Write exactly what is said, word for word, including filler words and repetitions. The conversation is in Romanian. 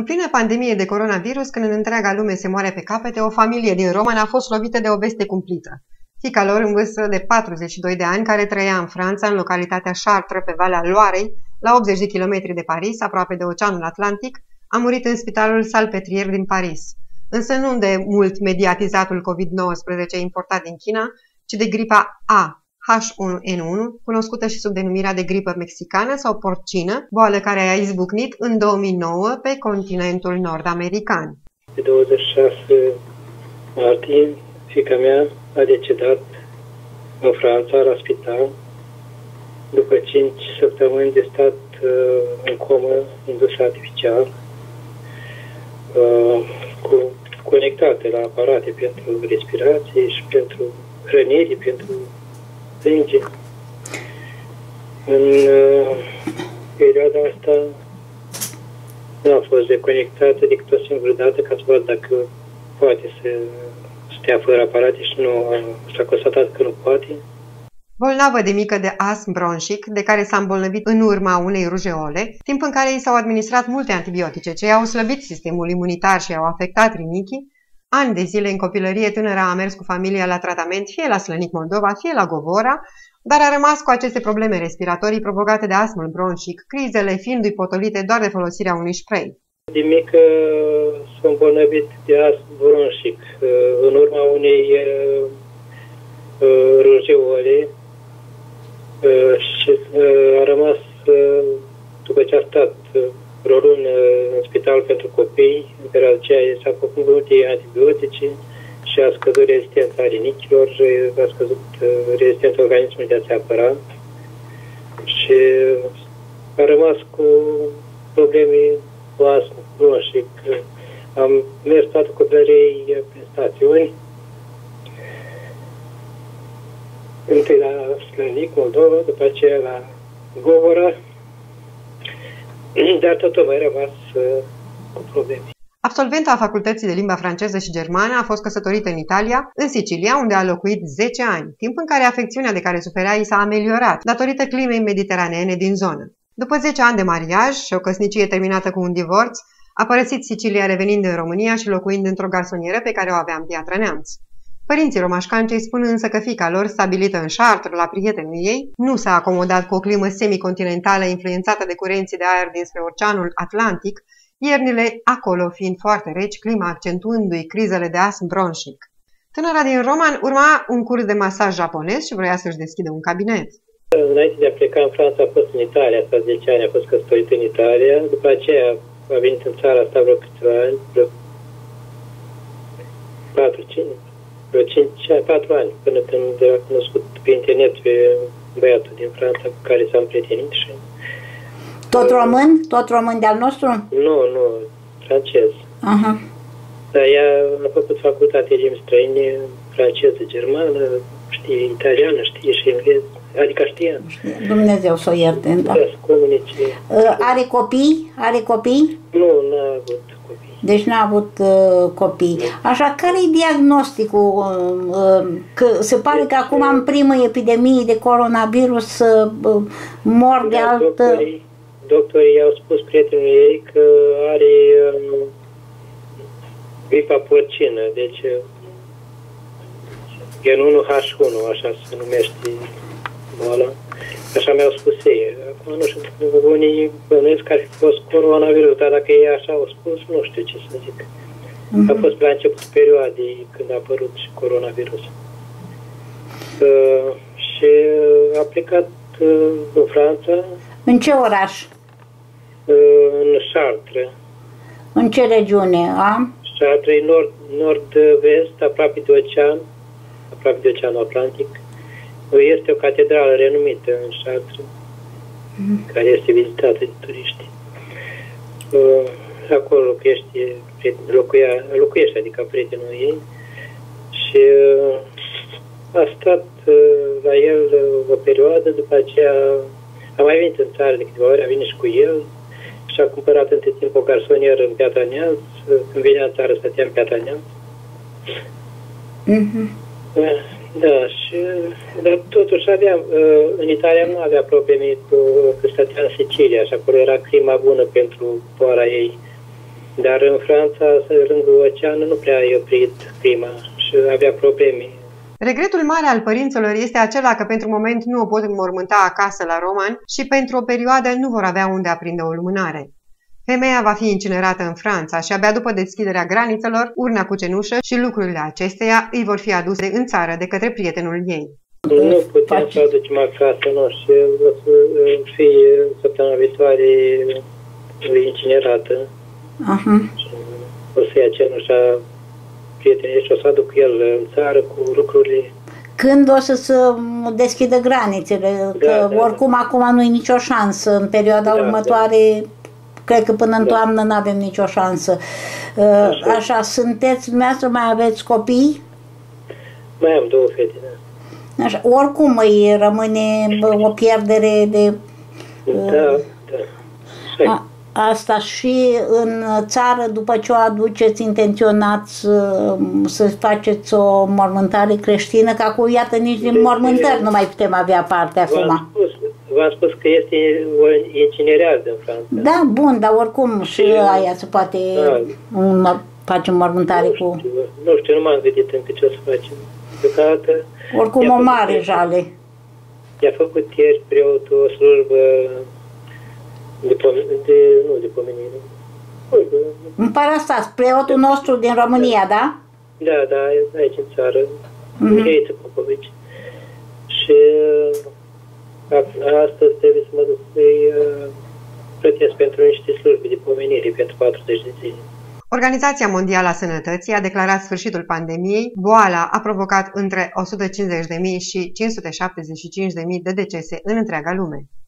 plină pandemie de coronavirus, când în întreaga lume se moare pe capete, o familie din Roman a fost lovită de o veste cumplită. Fiica lor, în vârstă de patruzeci și doi de ani, care trăia în Franța, în localitatea Chartres, pe Valea Loarei, la optzeci de kilometri de Paris, aproape de Oceanul Atlantic, a murit în spitalul Salpêtrière din Paris. Însă nu de mult mediatizatul COVID nouăsprezece importat din China, ci de gripa A H unu N unu, cunoscută și sub denumirea de gripă mexicană sau porcină, boală care a izbucnit în două mii nouă pe continentul nord-american. Pe douăzeci și șase martie, fiica mea a decedat în Franța, la spital, după cinci săptămâni de stat uh, în comă indusă artificial, uh, cu, conectate la aparate pentru respirație și pentru hrănire, pentru sânge. În uh, perioada asta nu a fost deconectată decât o singură dată ca să văd dacă poate să stea fără aparate și nu s-a constatat că nu poate. Bolnavă de mică de astm bronșic, de care s-a îmbolnăvit în urma unei rujeole, timp în care i s-au administrat multe antibiotice ce i-au slăbit sistemul imunitar și i-au afectat rinichii, ani de zile în copilărie tânăra a mers cu familia la tratament, fie la Slănic Moldova, fie la Govora, dar a rămas cu aceste probleme respiratorii provocate de astmul bronșic, crizele fiindu-i potolite doar de folosirea unui spray. De mică s-a îmbolnăvit de astm bronșic în urma unei rujeole și a rămas, după ce a stat vreo lună în spital pentru copii, în perioada aceea s-a făcut multe antibiotice și a scăzut rezistența rinichilor, a scăzut rezistența organismului de a se apăra și a rămas cu probleme cu astm bronșic. Am mers toată copilăriei prin stațiuni, întâi la Slănic, Moldova, după aceea la Govora, dar tot a mai rămas uh, cu probleme. Absolventa a facultății de limba franceză și germană, a fost căsătorită în Italia, în Sicilia, unde a locuit zece ani, timp în care afecțiunea de care suferea i s-a ameliorat, datorită climei mediteraneene din zonă. După zece ani de mariaj și o căsnicie terminată cu un divorț, a părăsit Sicilia revenind în România și locuind într-o garsonieră pe care o avea în Piatra Neamț. Părinții romașcancei spun însă că fiica lor, stabilită în Chartres la prietenul ei, nu s-a acomodat cu o climă semicontinentală influențată de curenții de aer dinspre Oceanul Atlantic, iernile acolo fiind foarte reci, clima accentuându-i crizele de astm bronșic. Tânăra din Roman urma un curs de masaj japonez și vrea să-și deschidă un cabinet. Înainte de a pleca în Franța a fost în Italia, asta zece ani a fost căsătorită în Italia, după aceea a venit în țara asta vreo câțiva ani, vreo patru cinci vreo cinci patru ani, până când a cunoscut pe internet pe băiatul din Franța cu care s-am prietenit și... Tot român? Tot român de-al nostru? Nu, nu, francez. Aha. Dar ea a făcut facultate de limbi străine, franceză, germană, știe italiană, știe și engleză, adică știa. Dumnezeu să o ierte, da. Da, să comunice. Are copii? Are copii? Nu, n-a avut copii. Deci n-a avut uh, copii. Așa, care-i diagnosticul? Uh, uh, că se pare că acum în primă epidemie de coronavirus uh, mor de da, altă... Doctorii, doctorii i-au spus prietenului ei că are uh, gripa porcină, deci uh, gen unu H unu, așa se numește boala. Așa mi-au spus ei. Acum nu știu, unii bănuiesc că ar fi fost coronavirus, dar dacă ei așa au spus, nu știu ce să zic. Mm-hmm. A fost la început perioadei când a apărut și coronavirus. Uh, și a plecat uh, în Franța. În ce oraș? Uh, în Chartres. În ce regiune? A? Chartres, nord, nord-vest, aproape de ocean, aproape de Oceanul Atlantic. Este o catedrală renumită în Chartres, mm. care este vizitată de turiști. Uh, acolo locuiește, locuia, locuiește, adică prietenul ei, și uh, a stat uh, la el uh, o perioadă, după aceea a mai venit în țară de câteva ori, a venit și cu el și a cumpărat între timp o garsonieră în Piatra Neamț. Când venea în țară stătea în Piatra Neamț. Mm-hmm. uh, Da, și, dar totuși avea, în Italia nu avea probleme cu, că stătea în Sicilia și acolo era clima bună pentru boala ei. Dar în Franța, lângă ocean, nu prea a oprit clima și avea probleme. Regretul mare al părinților este acela că pentru moment nu o pot înmormânta acasă la Roman și pentru o perioadă nu vor avea unde aprinde o lumânare. Femeia va fi incinerată în Franța și abia după deschiderea granițelor, urna cu cenușă și lucrurile acesteia îi vor fi aduse în țară de către prietenul ei. Nu putem să o aducem acasă, nu, și o să fie săptămâna viitoare incinerată. Uh-huh. O să ia cenușa prietenii și o să aduc el în țară cu lucrurile. Când o să se deschidă granițele? Că Da, da, oricum da. acum nu e nicio șansă. În perioada Da, următoare, cred că până în Da. toamnă nu avem nicio șansă. Așa. Așa, sunteți, dumneavoastră mai aveți copii? Mai am două fete, da. Așa, oricum îi rămâne o pierdere de... Da, da. Așa. A, asta și în țară, după ce o aduceți, intenționați să, să faceți o mormântare creștină, că acum, iată, nici din mormântări nu mai putem avea parte acum. V-am spus, v-am spus că este o incinerează în Franța. Da, bun, dar oricum și aia se poate Da. un, face mormântare Nu cu... știu, nu știu, nu m-am gândit încă ce o să facem. Deocamdată Oricum i-a o făcut mare ieri- jale. I-a făcut ieri preotul o slujbă de, pom- de, nu de pomenire. Slujbă. În Parastas, preotul nostru din România, da? Da, da, aici în țară, Mhm. Mihaiță Popovici. Și a- astăzi trebuie să mă duc să-i uh, plătesc pentru niște slujbe de pomenire pentru patruzeci de zile. Organizația Mondială a Sănătății a declarat sfârșitul pandemiei. Boala a provocat între o sută cincizeci de mii și cinci sute șaptezeci și cinci de mii de decese în întreaga lume.